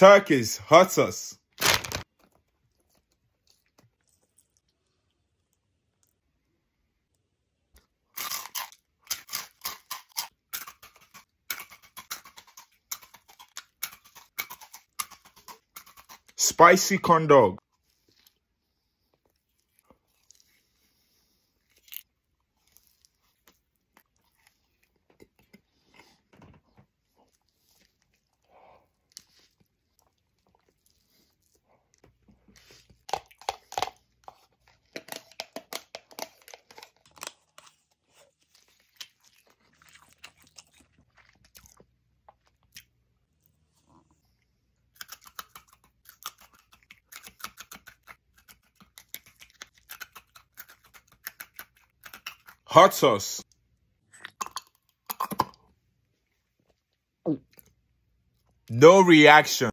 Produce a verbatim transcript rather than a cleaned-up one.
Turkey's hot sauce. Spicy corn dog. Hot sauce. No reaction.